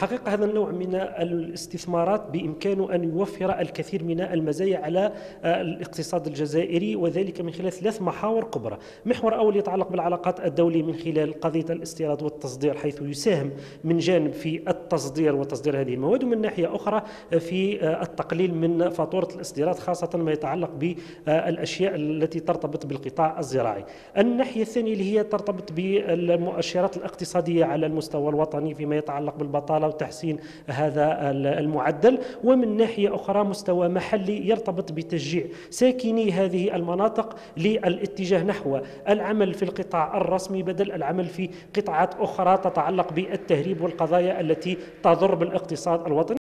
الحقيقة هذا النوع من الاستثمارات بإمكانه أن يوفر الكثير من المزايا على الاقتصاد الجزائري، وذلك من خلال 3 محاور كبرى. محور أول يتعلق بالعلاقات الدولية من خلال قضية الاستيراد والتصدير، حيث يساهم من جانب في التصدير وتصدير هذه المواد، ومن ناحية أخرى في التقليل من فاتورة الاصدارات، خاصة ما يتعلق بالأشياء التي ترتبط بالقطاع الزراعي. الناحية الثانية اللي هي ترتبط بالمؤشرات الاقتصادية على المستوى الوطني فيما يتعلق بالبطالة وتحسين هذا المعدل، ومن ناحية أخرى مستوى محلي يرتبط بتشجيع ساكني هذه المناطق للاتجاه نحو العمل في القطاع الرسمي بدل العمل في قطاعات أخرى تتعلق بالتهريب والقضايا التي تضر بالاقتصاد الوطني.